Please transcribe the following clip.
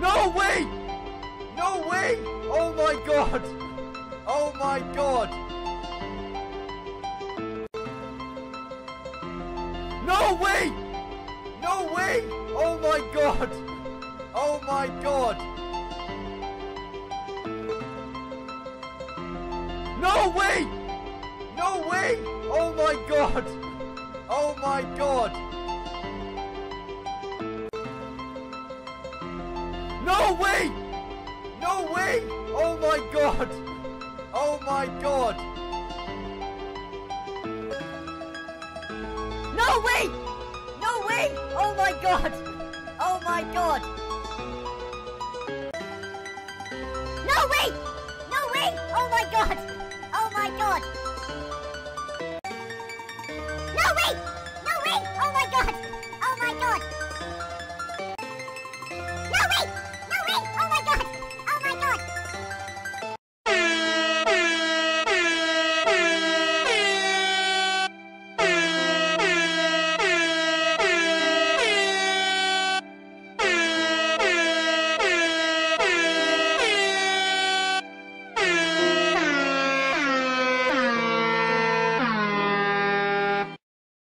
No way! No way! Oh my god! Oh my god! No way! No way! Oh my god! Oh my god! No way! No way! Oh my god! Oh my god! No way! No way! Oh my god! Oh my god! No way! No way! Oh my god! Oh my god! No way! No way! Oh my god! Oh my god! No way! No way! Oh my god! Oh my god!